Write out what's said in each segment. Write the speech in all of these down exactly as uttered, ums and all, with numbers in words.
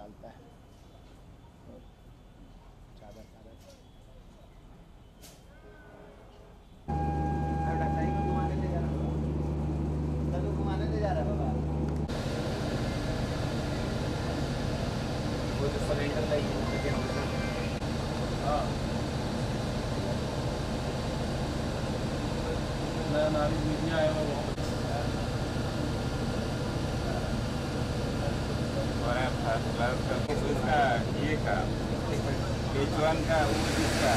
संभालता है। और चादर चादर डॉक्टर को घुमाने ले जा रहा है, तो घुमाने ले जा रहा है बाबा। वो तो सिलेंडर लाई है हाँ नया नारी मीडिया आया हुआ बहुत उसका ये का बेचवान का उसका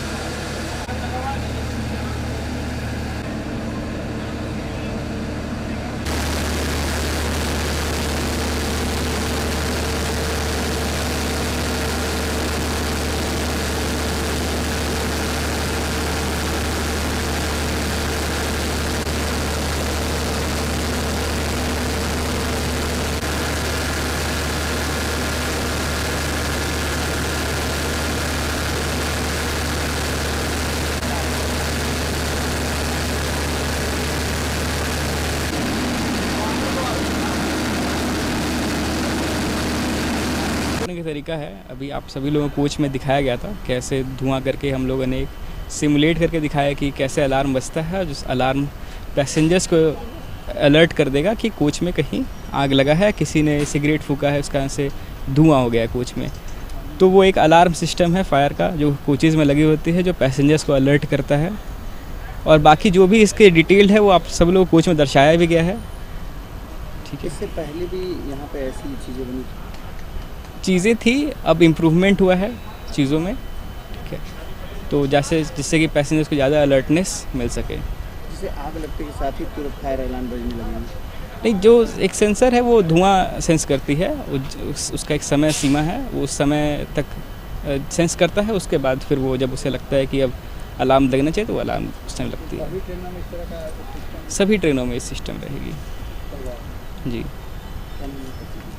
का तरीका है। अभी आप सभी लोगों को कोच में दिखाया गया था कैसे धुआं करके हम लोगों ने सिमुलेट करके दिखाया कि कैसे अलार्म बजता है, जिस अलार्म पैसेंजर्स को अलर्ट कर देगा कि कोच में कहीं आग लगा है, किसी ने सिगरेट फूका है, उसका से धुआं हो गया है कोच में। तो वो एक अलार्म सिस्टम है फायर का जो कोचेज़ में लगी होती है, जो पैसेंजर्स को अलर्ट करता है। और बाकी जो भी इसके डिटेल्ड है वो आप सब लोग कोच में दर्शाया भी गया है। ठीक है, इससे पहले भी यहाँ पे ऐसी चीज़ें बनी चीज़ें थी, अब इम्प्रूवमेंट हुआ है चीज़ों में। ठीक है, तो जैसे जिससे कि पैसेंजर्स को ज़्यादा अलर्टनेस मिल सके। जिससे आग लगते के साथ ही तुरंत फायर अलार्म बजने लगेगा। नहीं, जो एक सेंसर है वो धुआं सेंस करती है, उस, उसका एक समय सीमा है, वो उस समय तक सेंस करता है। उसके बाद फिर वो जब उसे लगता है कि अब अलार्म लगना चाहिए तो वो अलार्म उस टाइम लगती है। सभी ट्रेनों में इस तरह का सिस्टम सभी ट्रेनों में ये सिस्टम रहेगी जी।